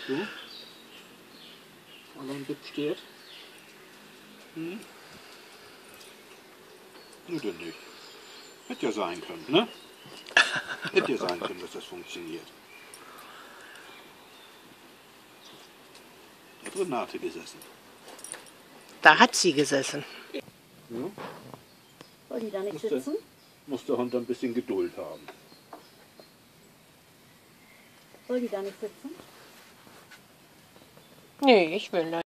So. Allein das steht. Nö, denn nicht. Hätte ja sein können, ne? Hätte ja sein können, dass das funktioniert. Da hat Renate gesessen. Da hat sie gesessen. Ja. Soll die da nicht sitzen? Muss der Hund ein bisschen Geduld haben. Soll die da nicht sitzen? Nee, ich will nicht.